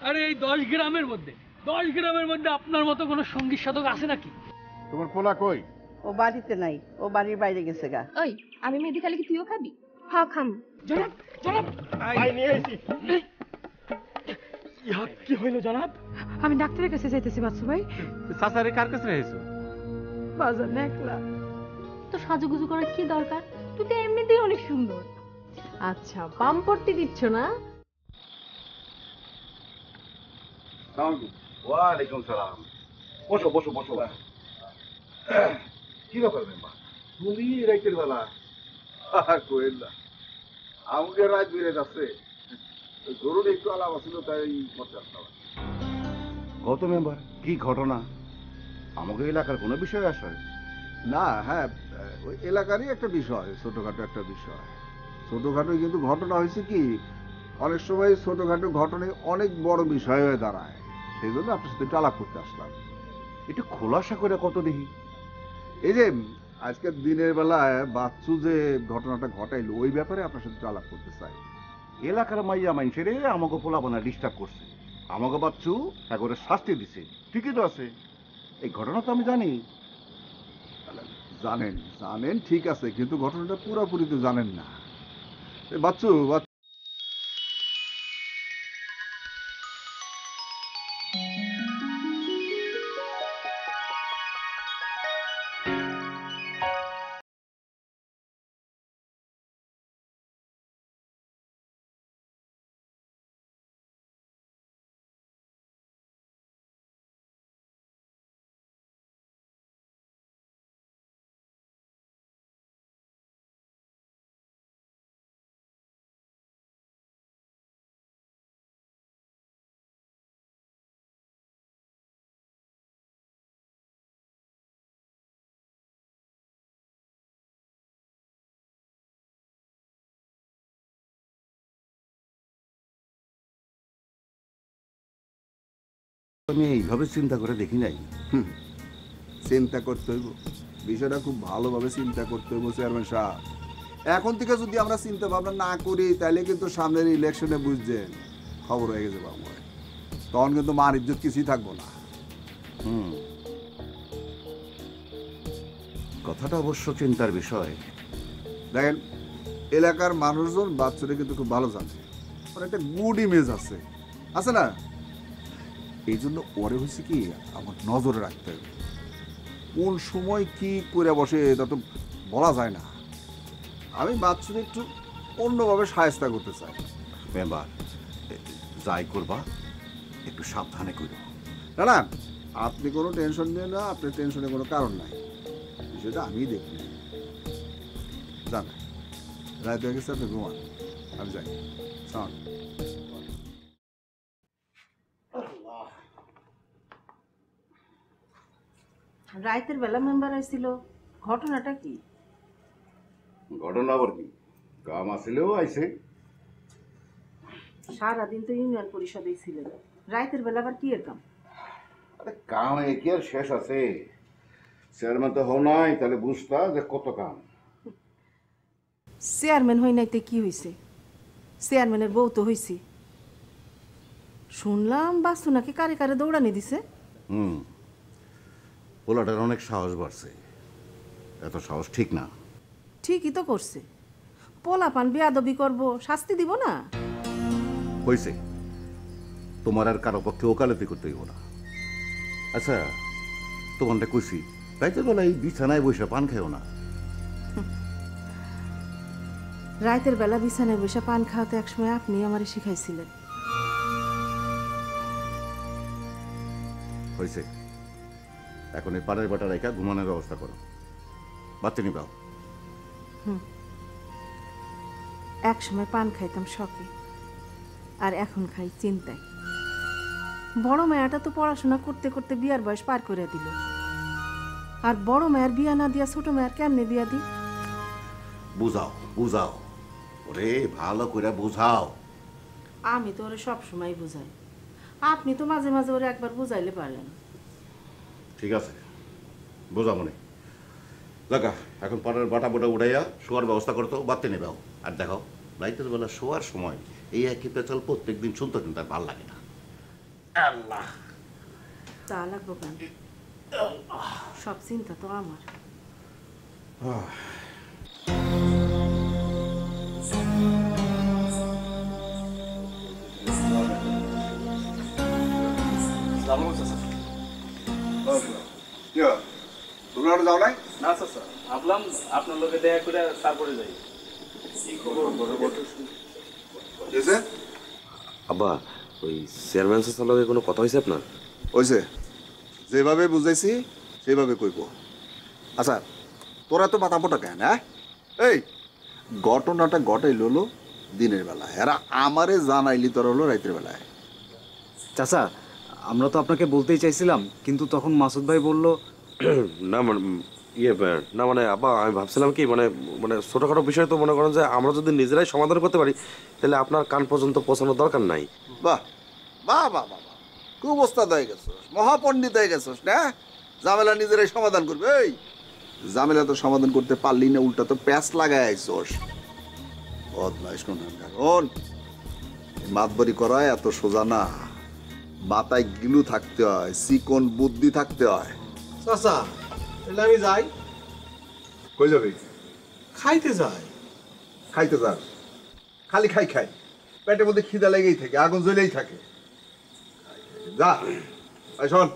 আরে এই 10 গ্রামের মধ্যে আপনার মতো কোনো সঙ্গীত সাধক আছে নাকি? তোমার পোলা কই? ও বাড়িতে নাই, ও বাড়ির বাইরে গেছে গা। ওই আমি মেহেদি খালি কি তুইও খাবি? হ্যাঁ খাম। জনাব, জনাব, ভাই নিয়ে আইছি। ইহা কি হইল জনাব? আমি ডাক্তারের কাছে যাইতেছি বাচ্চু ভাই। সাসারে কার কাছে রেখেছো? বাজার না একলা। তো সাজুগুজু করার কি দরকার? তুই তো এমনিতেই অনেক সুন্দর। আচ্ছা পাম্পট্টি দিচ্ছ না? ওয়ালাইকুম সালাম। বসো বসো বসো। কি ব্যাপার মেম্বার, তুমি রাইতের বেলা? কোয়েল না, আমাকে রাত বেড়ে যাচ্ছে, জরুরি একটু আলাপ ছিল তাই করতে আসলাম। কত মেম্বার, কি ঘটনা? আমাকে এলাকার কোনো বিষয় আসে না? হ্যাঁ, ওই এলাকারই একটা বিষয়, ছোটখাটো একটা বিষয়। ছোটখাটো কিন্তু ঘটনা হয়েছে কি, অনেক সময় ছোটখাটো ঘটনায় অনেক বড় বিষয় হয়ে দাঁড়ায়। সেই জন্য আপনার সাথে একটু আলাপ করতে আসলাম। একটু খোলাসা করে কত দেখি। এই যে আজকের দিনের বেলায় বাচ্চু যে ঘটনাটা ঘটাইলো, ওই ব্যাপারে আপনার সাথে একটু আলাপ করতে চাই। এলাকার মাইয়া মাইনসেরে আমাকে পোলাপনা ডিস্টার্ব করছে, আমাকে বাচ্চু একবারে শাস্তি দিছে। ঠিকই তো আছে, এই ঘটনা তো আমি জানি। জানেন জানেন ঠিক আছে, কিন্তু ঘটনাটা পুরোপুরি তো জানেন না। বাচ্চু আমি এইভাবে চিন্তা করে দেখি নাই। চিন্তা করতে হইব, বিষয়টা খুব ভালোভাবে চিন্তা করতে হইব চেয়ারম্যান সাহেব। এখন থেকে যদি আমরা চিন্তা ভাবনা না করি তাহলে কিন্তু সামনের ইলেকশনে বুঝছেন খবর হয়ে গেছে বাবু, তখন কিন্তু মান ইজ্জত কিছুই থাকবো না। কথাটা অবশ্য চিন্তার বিষয়। দেখেন, এলাকার মানুষজন বাচ্চারা কিন্তু খুব ভালো জানে, ওর একটা গুড ইমেজ আছে, আছে না? এই জন্য ওরে হয়েছে কি, আমার নজরে রাখতে হবে। কোন সময় কি করে বসে তা তো বলা যায় না। আমি বাচ্চাদের একটু অন্যভাবে সাহায্য করতে চাই। মেম্বার, যাই করবা একটু সাবধানে করো। না না, আপনি কোনো টেনশন নেন না, আপনার টেনশনের কোনো কারণ নাই, বিষয়টা আমি দেখি। জান, রাত হয়ে গেছে, আপনি ঘুমান, আমি যাই। রাইতের বেলা মেম্বার আইছিল, ঘটনাটা কি? ঘটনা আবার কি, কাম আসলেও আইছে। সারাদিন তো ইউনিয়ন পরিষদে ছিলেন, রাইতের বেলা আবার কি এর কাম? আরে কাম কি আর শেষ আছে? চেয়ারম্যান তো হও নাই, তাহলে বুঝতা যে কত কাম। চেয়ারম্যান হই নাইতে কি হয়েছে? চেয়ারম্যানের বউ তো হয়েছি। শুনলাম বাসু নাকি কারে কারে দৌড়ানি দিছে। পোলাটার অনেক সাহস বাড়ছে, এত সাহস ঠিক না। ঠিকই তো করছে, পোলা পান বেয়াদবি করব, শাস্তি দিব না? হয়েছে, তোমার আর কারো পক্ষে ওকালতি করতে হইব না। আচ্ছা, তোমারটা কইছি রাইতের বেলা এই বিছানায় বসে পান খাইও না। রাইতের বেলা বিছানায় বসে পান খাওয়াতে একসময় আপনি আমারে শিখাইছিলেন। হয়েছে, এখন এই পাড়ের বাটা রেখা ঘুমানোর ব্যবস্থা করো, বাচ্চা নিবাও। এক সময় পান খাইতাম শখে, আর এখন খাই চিন্তায়। বড় মেয়েটা তো পড়াশোনা করতে করতে বিয়ার বয়স পার করে দিল, আর বড় মেয়ের বিয়া না দিয়া ছোট মেয়ের কেমনে বিয়া দি? বুঝাও বুঝাও, ওরে ভালো করে বুঝাও। আমি তো ওরে সবসময় বুঝাই, আপনি তো মাঝে মাঝে ওরে একবার বুঝাইলে পারেন। ঠিক আছে, বোঝা মনে। দেখা এখন পাড়ার বাটা বোটা উঠাইয়া শোয়ার ব্যবস্থা করতো, বাড়তে নেবাও। আর দেখাও রাইতের বেলা শোয়ার সময় এই একই পেঁচাল প্রত্যেক দিন শুনতে কিন্তু আর ভাল লাগে না। আল্লাহ, তা লাগবো কেন? সব চিন্তা তো আমার। তুমি আর যাও নাই? না চাচা, ভাবলাম আপনার লোকে দেখা করে তারপরে যাই। কি খবর এসে আব্বা, ওই চেয়ারম্যান স্যারের লগে কোনো কথা হয়েছে আপনার? হয়েছে, যেভাবে বুঝাইছি সেইভাবে কইব। আচ্ছা, তোরা তো মাথা পোটা কেন? হ্যাঁ, এই ঘটনাটা ঘটাইল হলো দিনের বেলা, এরা আমারে জানাইলি তোর হলো রাতের বেলায়। চাচা, আমরা তো আপনাকে বলতেই চাইছিলাম, কিন্তু তখন মাসুদ ভাই বলল না মানে না মানে আব্বা, আমি ভাবছিলাম কি মানে মানে ছোটোখাটো বিষয় তো মনে করেন যে আমরা যদি নিজেরাই সমাধান করতে পারি তাহলে আপনার কান পর্যন্ত পৌঁছানোর দরকার নাই। বাহ বাহ বাহ বাহ বাহ, খুব ওস্তাদ হয়ে গেছোস, মহাপণ্ডিত হয়ে গেছোস না? ঝামেলা নিজেরাই সমাধান করবে। এই ঝামেলা তো সমাধান করতে পারলি না, উল্টা তো প্যাঁচ লাগাই আইছোস। বদমাইশ কোন মাতবরি করা এত সোজা না, মাথায় গিলু থাকতে হয়, চিকন বুদ্ধি থাকতে হয়। চাচা, তাহলে আমি যাই। কই যাবি? খাইতে যাই। খাইতে যাস? খালি খাই খাই, পেটের মধ্যে খিদা লেগেই থাকে, আগুন জ্বলেই থাকে। যা, এই শোন,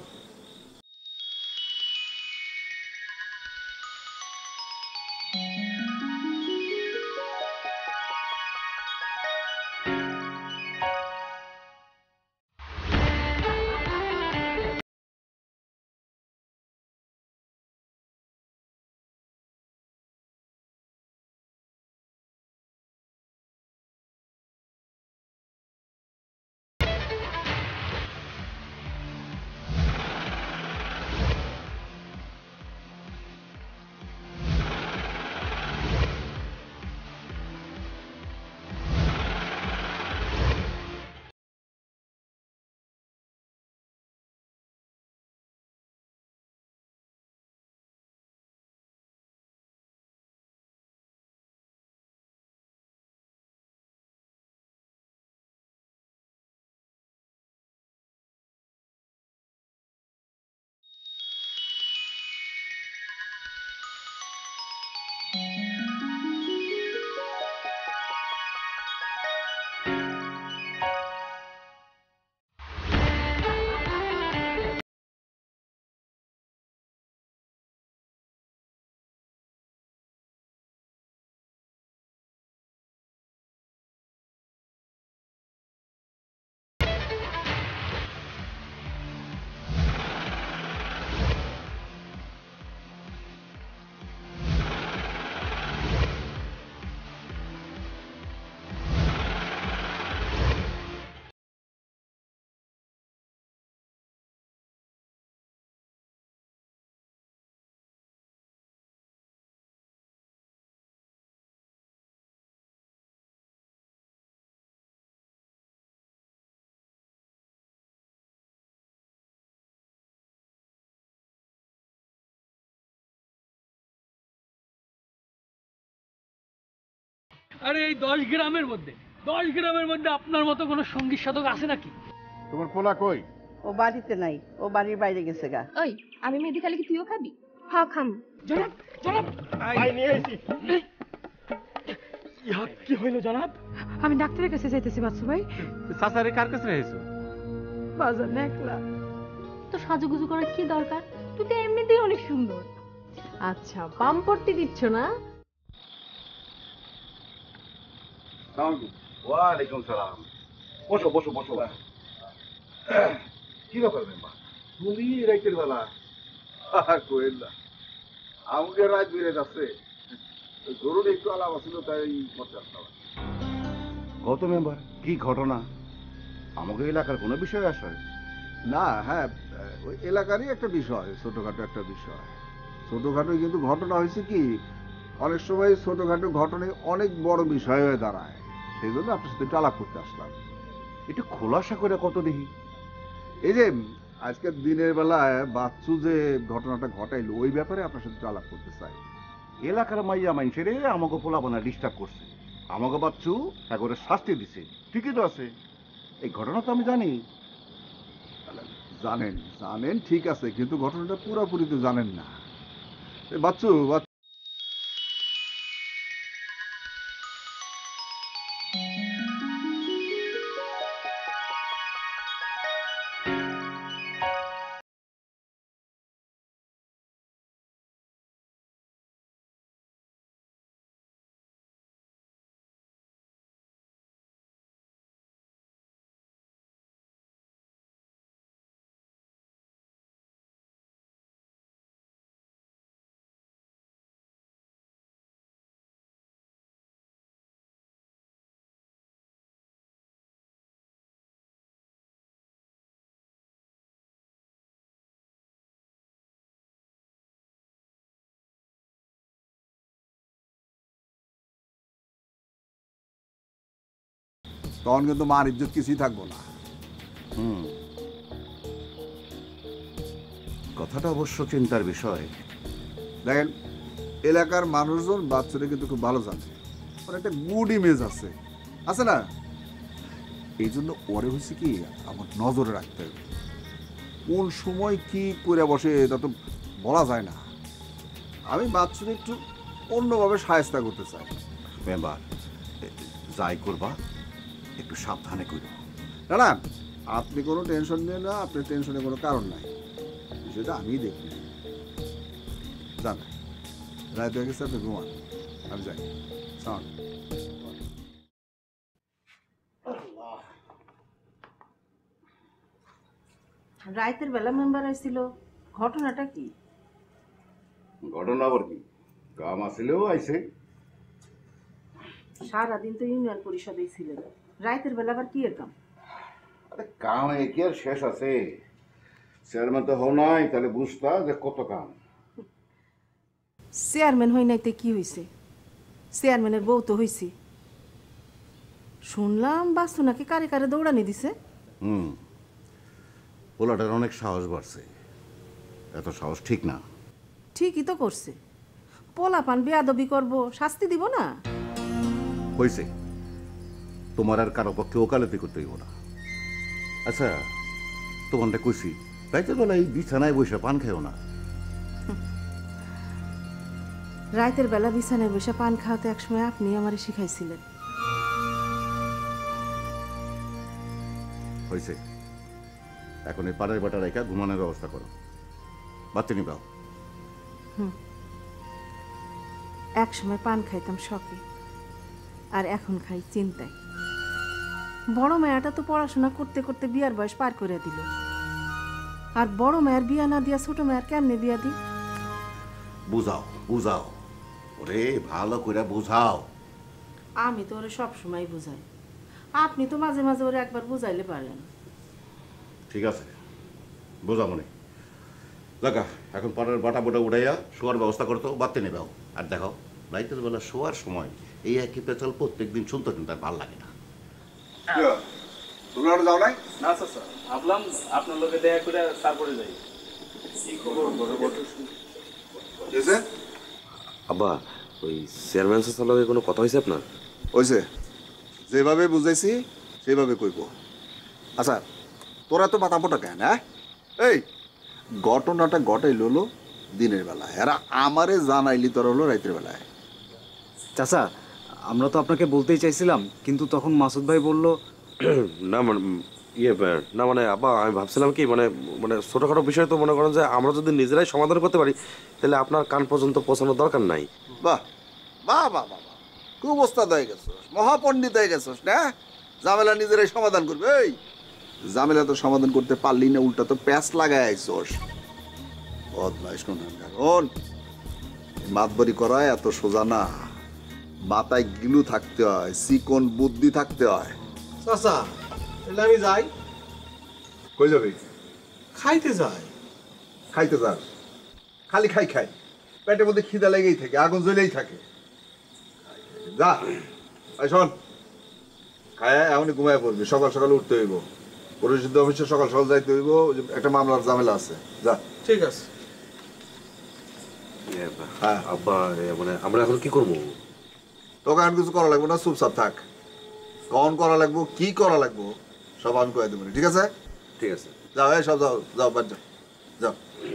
আরে এই 10 গ্রামের মধ্যে 10 গ্রামের মধ্যে আপনার মতো কোনো সঙ্গীত সাধক আছে নাকি? তোমার পোলা কই? ও বাড়িতে নাই, ও বাড়ির বাইরে গেছে গা। ওই, আমি মেহেদি খালি কি তুইও খাবি? হ্যাঁ, খাম। জনাব, জনাব, ইহা কি হইল জনাব? আমি ডাক্তারের কাছে যাইতেছি বাচ্চু ভাই। চাচারে কার কাছে রেখেছো? বাজার নেকলা। তো সাজুগুজু করার কি দরকার? তুই তো এমনিতেই অনেক সুন্দর। আচ্ছা, পাম্পট্টি দিচ্ছ না? ওয়ালাইকুম সালাম। বসো বসো বসো। কি ব্যাপার মেম্বার, তুমি রাইতের বেলা? কোয়েল না, আমাকে রাত বেড়ে যাচ্ছে, জরুরি একটু আলাপ ছিল তাই করতে আসলাম। কত মেম্বার, কি ঘটনা? আমাকে এলাকার কোনো বিষয় আসে না, হ্যাঁ, ওই এলাকারই একটা বিষয়, ছোটখাটো একটা বিষয়। ছোটখাটো কিন্তু ঘটনা হয়েছে কি, অনেক সময় ছোটখাটো ঘটনায় অনেক বড় বিষয় হয়ে দাঁড়ায়, সেই জন্য আপনার সাথে একটু আলাপ করতে আসলাম। একটু খোলাসা করে কত দেখি। এই যে আজকের দিনের বেলায় বাচ্চু যে ঘটনাটা ঘটাইলো, ওই ব্যাপারে আপনার সাথে একটু আলাপ করতে চাই। এলাকার মাইয়া মানুষের আমাকে পোলাপানা ডিস্টার্ব করছে, আমাকে বাচ্চু একবারে শাস্তি দিছে, ঠিকই তো আছে। এই ঘটনা তো আমি জানি। জানেন জানেন ঠিক আছে, কিন্তু ঘটনাটা পুরোপুরি তো জানেন না। বাচ্চু তখন কিন্তু মার ইজ্জত কিছুই থাকবো না। কথাটা অবশ্য চিন্তার বিষয়। দেখেন, এলাকার মানুষজন বাচ্চারা কিন্তু খুব ভালো জানে, ওর একটা গুড ইমেজ আছে আছে না? এই জন্য ওরে হয়েছে কি আমার নজরে রাখতে হবে। কোন সময় কি করে বসে তা তো বলা যায় না। আমি বাচ্চাদের একটু অন্যভাবে সাহায্য করতে চাই। মেম্বার, যাই করবা একটু সাবধানে করো। না না, আপনি কোনো টেনশন নেন না, আপনার টেনশনের কোনো কারণ নাই, বিষয়টা আমি দেখি। জান রাত হয়ে গেছে, আপনি ঘুমান, আমি যাই। সাউন্ড রাইতের বেলা মেম্বার আইছিল, ঘটনাটা কি? ঘটনা আবার কি, কাম আসলেও আইছে। সারাদিন তো ইউনিয়ন পরিষদেই ছিলেন, রাইতের বেলা আবার কি এর কাম? আরে কাম কি আর শেষ আছে? চেয়ারম্যান তো হও নাই, তাহলে বুঝতা যে কত কাম। চেয়ারম্যান হই নাইতে কি হইছে? চেয়ারম্যানের বউ তো হইছি। শুনলাম বাসু নাকি কারে কারে দৌড়ানি দিছে। পোলাটার অনেক সাহস বাড়ছে, এত সাহস ঠিক না। ঠিকই তো করছে, পোলা পান বেয়াদবি করবো, শাস্তি দিব না? হয়েছে, তোমার আর কারো পক্ষে ওকালতি করতে হইব না। আচ্ছা, তোমারটা কইছি রাইতের বেলায় বিছানায় বসে পান খাইও না। রাইতের বেলা বিছানায় বসে পান খাওয়াতে একসময় আপনি আমারে শিখাইছিলেন। হয়েছে, এখন এই পাড়ার বাটা রেখা ঘুমানোর ব্যবস্থা করো। বাচ্চা নিবাও। এক সময় পান খাইতাম শখে, আর এখন খাই চিন্তায়। বড় মেয়েটা তো পড়াশোনা করতে করতে বিয়ার বয়স পার করে দিল, আর বড় মেয়ের বিয়া না দিয়া ছোট মেয়ের কেমনে বিয়া দি? বুঝাও বুঝাও, ওরে ভালো করে বুঝাও। আমি তো ওরে সবসময় বুঝাই, আপনি তো মাঝে মাঝে ওরে একবার বুঝাইলে পারেন। ঠিক আছে, বোঝা মনে লাগা। এখন পাড়ার বাটা বোটা উঠাইয়া শোয়ার ব্যবস্থা করতো, বাড়তে নেবাও। আর দেখো, রাইতের বেলা শোয়ার সময় এই একই পেঁচাল প্রত্যেকদিন শুনতে কিন্তু আর ভালো লাগে না। তোমরা যাও নাই? না স্যার, ভাবলাম আপনার লোকে দেখা করে তারপরে যাই। কি খবর আব্বা, ওই চেয়ারম্যান স্যার লগে কোনো কথা হয়েছে আপনার? হয়েছে, যেভাবে বুঝাইছি সেইভাবে কইব। আচ্ছা, তোরা তো মাথা পোটা কেন? হ্যাঁ, এই ঘটনাটা ঘটাইল হলো দিনের বেলায়, এরা আমারে জানাইলি তোরা হলো রাতের বেলায়। চাচা, আমরা তো আপনাকে বলতেই চাইছিলাম, কিন্তু তখন মাসুদ ভাই বলল না মানে না মানে আব্বা, আমি ভাবছিলাম কি মানে মানে ছোটোখাটো বিষয় তো মনে করেন যে আমরা যদি নিজেরাই সমাধান করতে পারি তাহলে আপনার কান পর্যন্ত পৌঁছানোর দরকার নাই। বাহ বাহ বাহ বাহ, খুব ওস্তাদ হয়ে গেছস, মহাপণ্ডিত হয়ে গেছস না? ঝামেলা নিজেরাই সমাধান করবে। এই ঝামেলা তো সমাধান করতে পারলি না, উল্টা তো প্যাঁচ লাগায় আইছস। বদমাইশ কোন কারণ, মাতবরি করা এত সোজা না, মাথায় গিলু থাকতে হয়, চিকন বুদ্ধি থাকতে হয়। চাচা, তাহলে আমি যাই। কই যাবি? খাইতে যাই। খাইতে যান, খালি খাই খাই, পেটের মধ্যে খিদা লেগেই থাকে, আগুন জ্বলেই থাকে। যা শোন, খায় এমনই ঘুমায় পড়বি, সকাল সকাল উঠতে হইব, পরিশুদ্ধ অফিসে সকাল সকাল যাইতে হইব, একটা মামলার ঝামেলা আছে। যা। ঠিক আছে। হ্যাঁ আব্বা, মানে আমরা এখন কি করবো? তোকে আর কিছু করা লাগবে না, চুপচাপ থাক। কখন করা লাগবো, কি করা লাগবো সব আমি কয়ে দেবো, ঠিক আছে? ঠিক আছে। যাও এই সব যাও যাও বাদ যাও যাও।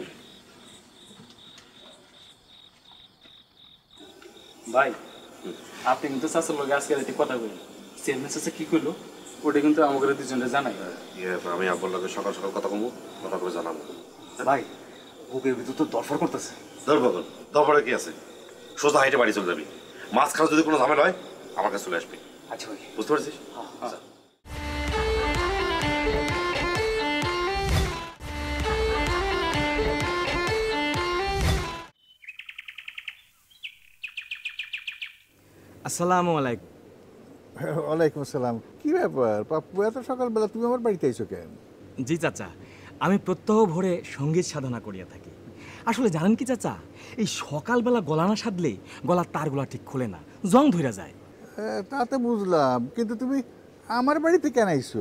ভাই আপনি কিন্তু চাচার লগে আজকে রাতে কথা বলি চেয়ারম্যান চাচা কি করলো ওটা কিন্তু আমাদের দুজনে জানাই। আমি আব্বুর লগে সকাল সকাল কথা কমু, কথা করে জানাবো। ভাই বুকের ভিতর তো দরফর করতেছে। তারপরে কি আছে, সোজা হাইটে বাড়ি চলে যাবি। মাঝখানে যদি কোনো ঝামেলা হয় আমার কাছে চলে আসবি। আচ্ছা ভাই, বুঝতে পারছিস? আচ্ছা। আসসালামু আলাইকুম। ওয়ালাইকুম আসসালাম। কি ব্যাপার পাপ্পু, এত সকালবেলা তুমি আমার বাড়িতে আইছো কেন? জি চাচা, আমি প্রত্যহ ভোরে সঙ্গীত সাধনা করিয়া থাকি। আসলে জানেন কি চাচা, এই সকালবেলা গলা না সাধলে গলার তারগুলা ঠিক খোলে না, জং ধইরা যায়। তাতে বুঝলাম, কিন্তু তুমি আমার বাড়িতে কেন আইছো?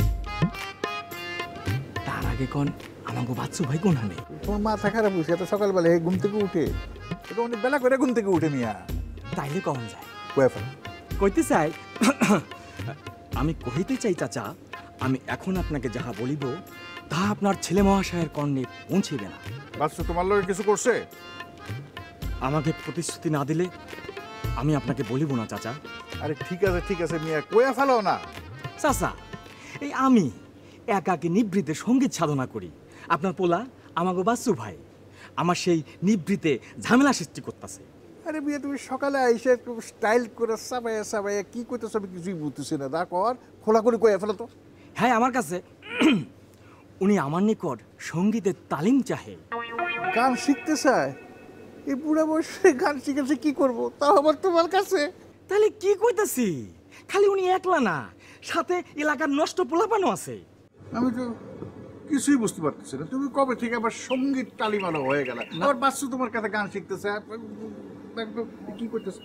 তার আগে কোন আমাকে বাচ্চু ভাই কোন হানে? তোমার মাথা খারাপ হয়েছে এত সকালবেলা ঘুম থেকে উঠে? তো অনেক বেলা করে ঘুম থেকে উঠে নিয়া তাইলে কখন যায়? কইতে চাই আমি কহিতে চাই চাচা, আমি এখন আপনাকে যাহা বলিব তা আপনার ছেলে মহাশয়ের কর্ণে পৌঁছিবে না। বাচ্চু তোমার লগে কিছু করছে? আমাকে প্রতিশ্রুতি না দিলে আমি আপনাকে বলিব না চাচা। আরে ঠিক আছে মিয়া, কইয়া ফেলো না। চাচা, এই আমি একাকে নিবৃতে সঙ্গীত সাধনা করি, আপনার পোলা আমাকে বাচ্চু ভাই আমার সেই নিবৃতে ঝামেলা সৃষ্টি করতেছে। আরে মিয়া, তুমি সকালে আইসে একটু স্টাইল করে সাবাইয়া কি করতেছ আমি কিছুই বুঝতেছি না। দা কর খোলা করে কইয়া ফেলো তো। হ্যাঁ, আমার কাছে উনি আমার নিকট সঙ্গীতের তালিম চাহে। গান শিখতে চায়? এই বুড়া বয়সে গান শিখেছে কি করবো, তাও আবার তোমার কাছে? তাহলে কি কইতাছি, খালি উনি একলা না, সাথে এলাকার নষ্ট পোলাপানও আছে। আমি তো কিছুই বুঝতে পারতেছি না, তুমি কবে থেকে আবার সঙ্গীত তালিমানো হয়ে গেল? আবার বাচ্চু তোমার কাছে গান শিখতেছে, কি করতেছে?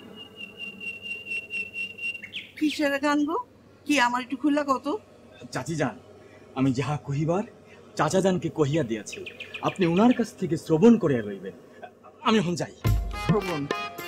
কিসের গান গো? কি আমার একটু খুললা কত? চাচি যান, আমি যাহা কহিবার চাচা যানকে কহিয়া দিয়াছি, আপনি ওনার কাছ থেকে শ্রবণ করিয়া লইবেন। আমি এখন যাই। শ্রবণ?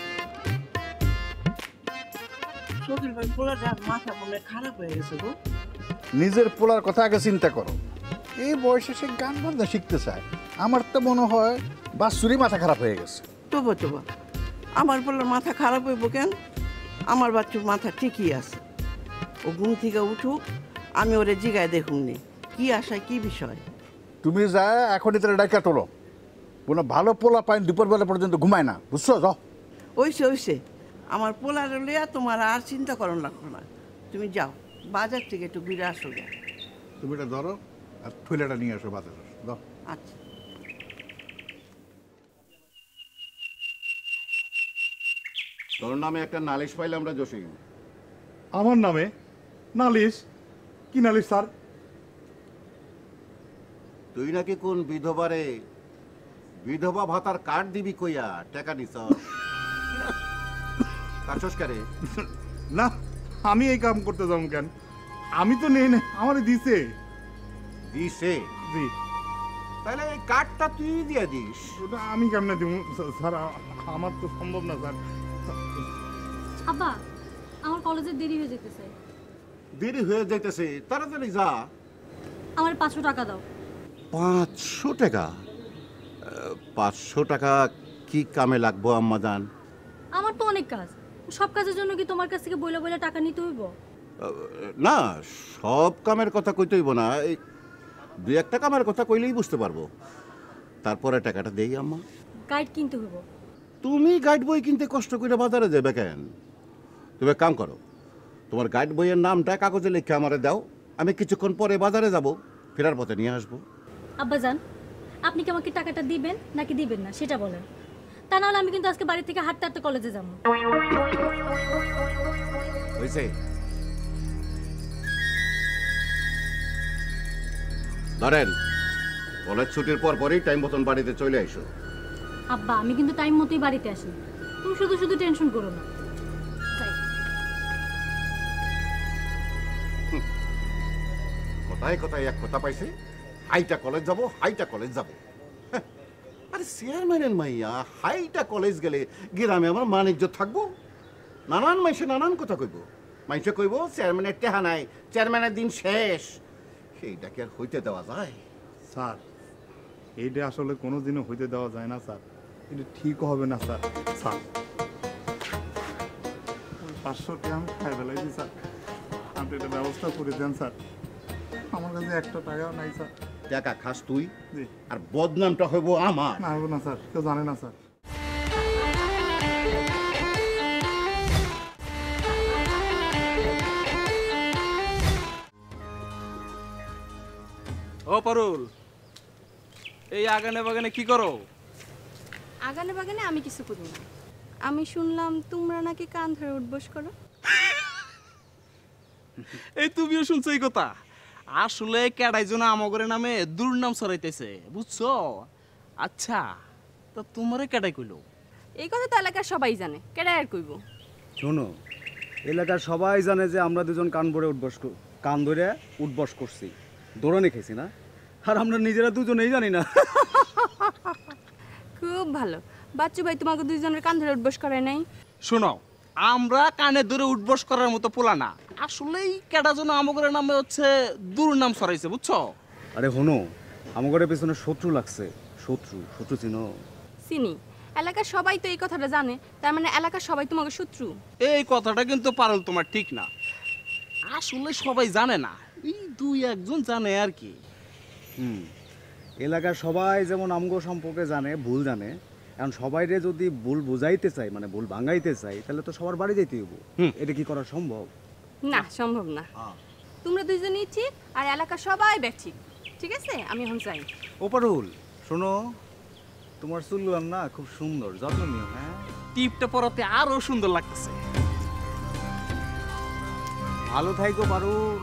শকিল ভাই পোলাটা মাথা মনে খারাপ হয়ে গেছে গো। নিজের পোলার কথা আগে চিন্তা করো। এই বয়সে সে গান বাজনা শিখতে চায়, আমার তো মনে হয় বাচ্চুরই মাথা খারাপ হয়ে গেছে। তবু আমার পোলার মাথা খারাপ হইব কেন? আমার বাচ্চুর মাথা ঠিকই আছে। ও ঘুম থেকে উঠুক, আমি ওরে জিগায় দেখুননি কি আশায় কি বিষয়। তুমি যা এখনই তাহলে ডাকা তোলো। কোনো ভালো পোলা পাইন দুপুরবেলা পর্যন্ত ঘুমায় না, বুঝছো? যাও। ওইসে আমার পোলার লইয়া তোমার আর চিন্তা করন লাগতো না। তুমি যাও বাজার থেকে একটু ঘুরে আসো। তুমি এটা ধরো আর থইলাটা নিয়ে আসো বাজারে। দাও। আচ্ছা। তোর নামে একটা নালিশ পাইলাম আমরা জসিম। আমার নামে নালিশ? কি নালিশ স্যার? তুই নাকি কোন বিধবা ভাতার কার্ড দিবি কইয়া টাকা নিছ। কাছস কারে? না, আমি এই কাম করতে যাবো কেন? আমি তো নেই না, আমারে দিছে। দিছে? জি। তাহলে এই কার্ডটা তুই দিয়ে দিস। ওটা আমি কেমনে দিব স্যার? আমার তো সম্ভব না স্যার। আব্বা, আমার কলেজে দেরি হয়ে যেতেছে। দেরি হয়ে যাইতেছে, তাড়াতাড়ি যা। আমার 500 টাকা দাও। 500 টাকা? 500 টাকা কি কামে লাগবো আম্মা জান? আমার তো অনেক কাজ, সব কাজের জন্য কি তোমার কাছ থেকে বইলা টাকা নিতে হইব? না, সব কামের কথা কইতে হইব না, এই 2-1টা কামের কথা কইলেই বুঝতে পারবো। তারপরে টাকাটা দেই আম্মা। গাইড কিনতে হইব। তুমি গাইড বই কিনতে কষ্ট করে বাজারে যাবে কেন? তুমি এক কাম করো, তোমার গাইড বইয়ের নামটা কাগজে লিখে আমারে দাও, আমি কিছুক্ষণ পরে বাজারে যাব, ফেরার পথে নিয়ে আসবো। আব্বা জান, আপনি কি আমাকে টাকাটা দিবেন নাকি দিবেন না সেটা বলেন, তা নাহলে আমি কিন্তু আজকে বাড়ি থেকে হাঁটতে হাঁটতে কলেজে যাবো। হইছে? ধরেন, কলেজ ছুটির পরই টাইম মতন বাড়িতে চলে আইসো। আব্বা, আমি কিন্তু টাইম মতোই বাড়িতে আসি, তুমি শুধু টেনশন করো না। কথায় এক কথা পাইছে, হাইটা কলেজ যাব। আরে চেয়ারম্যানের মাইয়া হাইটা কলেজ গেলে গ্রামে আমার মান ইজ্জত থাকবো? নানান মাইসে নানান কথা কইব। মাইসে কইব চেয়ারম্যানের টেহা নাই, চেয়ারম্যানের দিন শেষ। সেইটা কি আর হইতে দেওয়া যায়? স্যার এইটা আসলে কোনোদিনও হইতে দেওয়া যায় না স্যার, এটা ঠিক হবে না স্যার। স্যার 500 টাকা আমি খাই ফেলাইছি স্যার, আপনি এটা ব্যবস্থা করে দেন স্যার, আমার কাছে একটা টাকাও নাই স্যার। টাকা খাস তুই আর বদনামটা হইব আমার। না হইব না স্যার, কেউ জানে না স্যার। ও পারুল, এই আগানে বাগানে কি করো? আগানে বাগানে আমি কিছু করি না। আমি শুনলাম তোমরা নাকি কান ধরে উঠবস করো। এই তুমিও শুনছো এই কথা? আসলে কেডাইজন আমগরে নামে দুর্নাম ছড়াইতেছে, বুঝছো? আচ্ছা, তা তোমারে কেডাই কইলো? এই কথা তো এলাকার সবাই জানে, কেডা আর কইব? শোনো, এলাকার সবাই জানে যে আমরা দুজন কান ধরে উঠবস করছি, দৌড়ানি খেয়েছি না, আর আমরা নিজেরা দুজনেই জানি না। খুব ভালো, বাচ্চু ভাই তোমাকে দুইজনের কান ধরে উঠবস করে নাই? শোনো, আমরা কানে ধরে উঠবস করার মতো পোলা না, আসলেই কেডাজন আমগরে নামে হচ্ছে দুর্নাম ছড়াইছে, বুঝছো? আরে হনো, আমাদের পেছনে শত্রু লাগছে। শত্রু চিনো? চিনি, এলাকার সবাই তো এই কথাটা জানে, তার মানে এলাকার সবাই তোমাকে শত্রু? এই কথাটা কিন্তু পারল তোমার ঠিক না, আসলে সবাই জানে না, এই 2-1 জানে আর কি। এলাকার সবাই যেমন আমগো সম্পর্কে জানে, ভুল জানে, এখন সবাইরে যদি ভুল বুঝাইতে চাই, মানে ভুল ভাঙাইতে চাই, তাহলে তো সবার বাড়ি যাইতে হইব। এটা কি করা সম্ভব? না, সম্ভব না। তোমরা দুইজনই ঠিক আর এলাকার সবাই ব্যাঠিক। ঠিক আছে, আমি এখন যাই। ও পারুল, শোনো, তোমার চুলগুলো না খুব সুন্দর, যত্ন নিও। হ্যাঁ, টিপটা পরাতে আরো সুন্দর লাগতেছে। ভালো থাইকো পারুল।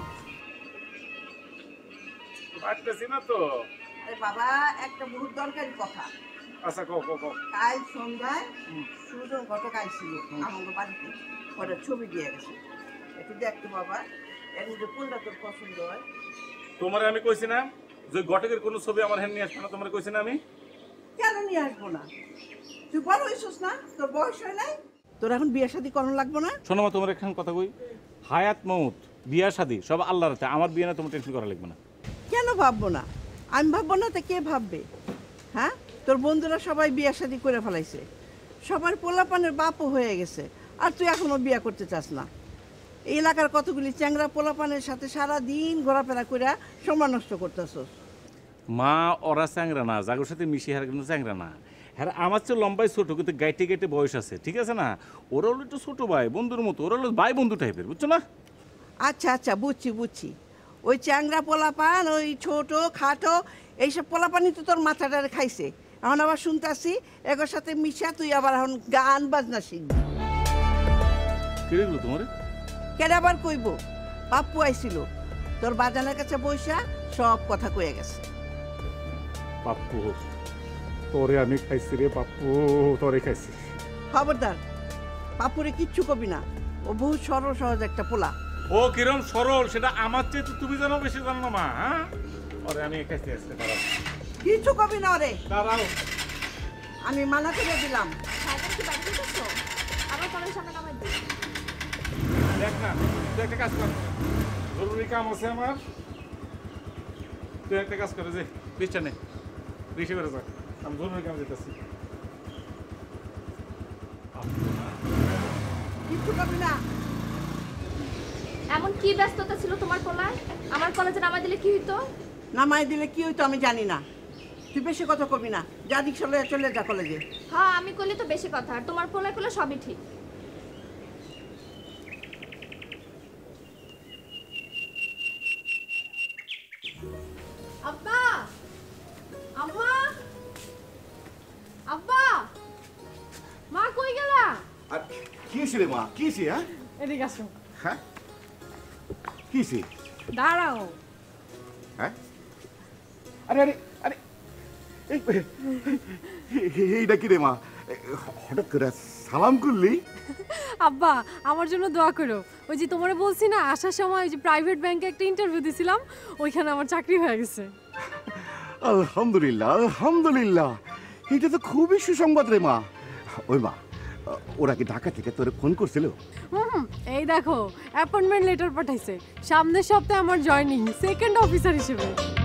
পারতেছি না তো। আরে বাবা, একটা বহুত দরকারি কথা। আচ্ছা, কও। কাল সন্ধ্যায় সুজন ঘটক আইছিল আমাদের বাড়িতে, ওটা ছবি দিয়ে গেছে, একটু দেখতো বাবা, এর মধ্যে কোনটা তোর পছন্দ হয়? তোমারে আমি কইছি না যে ঘটকের কোনো ছবি আমার হ্যান্ড নিয়ে আসবে না, তোমারে কইছি না আমি? কেন নিয়ে আসবো না? তুই বড় হইছিস না, তোর বয়স হয় নাই? তোর এখন বিয়ে শাদী করানো লাগবো না? শোনো মা, তোমার একখান কথা কই, হায়াত মউত বিয়া শাদী সব আল্লাহর হাতে, আমার বিয়ে না, তোমার টেনশন করা লাগবে না। কেন ভাববো না? আমি ভাববো না, তা কে ভাববে? হ্যাঁ, তোর বন্ধুরা সবাই বিয়ে শাদী করে ফেলাইছে, সবার পোলাপানের বাপও হয়ে গেছে, আর তুই এখনো বিয়ে করতে চাস না? এই এলাকার কতগুলি চ্যাংরা পোলাপানের সাথে সারা দিন ঘোরাফেরা করে সময় নষ্ট করতেছস। মা, ওরা চ্যাংরা না, জাগোর সাথে মিশি হার কিন্তু চ্যাংরা না, হ্যাঁ আমার চেয়ে লম্বাই ছোট, কিন্তু গাইটে বয়স আছে, ঠিক আছে না? ওরা হলো একটু ছোট ভাই বন্ধুর মতো, ওরা হলো ভাই বন্ধু টাইপের, বুঝছো না? আচ্ছা, বুঝছি। ওই চ্যাংরা পোলাপান, ওই ছোট খাটো এইসব পোলাপানই তো তোর মাথাটারে খাইছে। এখন আবার শুনতাছি এগোর সাথে মিশা তুই আবার এখন গান বাজনা শিখবি। কেড়ে গেলো তোমার? কেডা আবার কইব? পাপ্পু আইছিল, তোর বাজানের কাছে বইসা সব কথা কয়ে গেছে। পাপ্পু, তোরে আমি খাইছি রে পাপ্পু, তোরে খাইছি। খবরদার, পাপ্পুরে কিচ্ছু কবি না, ও বহু সরল সহজ একটা পোলা। ও কিরম সরল সেটা আমার চেয়ে তো তুমি জানো, বেশি জানো না মা। হ্যাঁ, ওরে আমি খাইছি আজকে, দাঁড়াও। কিচ্ছু কবি না ওরে, দাঁড়াও, আমি মানা করে দিলাম। দেখ না, তুই একটা কাজ কর, জরুরি কাম আছে আমার, তুই একটা কাজ করে যে রিক্সা নে, রিক্সা করে যা, আমি জরুরি কাম যেতেছি। কিচ্ছু কবি না। এমন কি ব্যস্ততা ছিল তোমার পোলায়? আমার কলেজে নামাই দিলে কি হইতো? নামাই দিলে কি হইতো আমি জানি না, তুই বেশি কথা কবি না, যা দিক চলে যা কলেজে। হ্যাঁ, আমি করলে তো বেশি কথা, আর তোমার পোলায় করলে সবই ঠিক। আব্বা, আম্মা, আব্বা, মা কই গেলা? আর কি রে মা, কি হ্যাঁ? এদিকে আসো। হ্যাঁ, কি দাঁড়াও। হ্যাঁ, আরে এইটা কি রে মা, হঠাৎ করে সালাম করলি? আব্বা, আমার জন্য দোয়া করো। ওই যে তোমারে বলছি না, আসার সময় ওই যে প্রাইভেট ব্যাংকে একটা ইন্টারভিউ দিছিলাম, ওইখানে আমার চাকরি হয়ে গেছে। আলহামদুলিল্লাহ, এটা তো খুবই সুসংবাদ রে মা। ওই মা, ওরা কি ঢাকা থেকে তোরে ফোন করছিল? এই দেখো, অ্যাপয়েন্টমেন্ট লেটার পাঠাইছে, সামনের সপ্তাহে আমার জয়েনিং সেকেন্ড অফিসার হিসেবে।